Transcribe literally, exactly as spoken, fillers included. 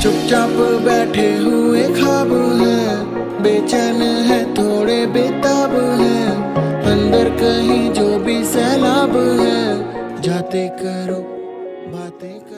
चुपचाप बैठे हुए ख्वाब हैं, बेचैन है थोड़े बेताब हैं, अंदर कहीं जो भी सैलाब है, जाते करो बातें।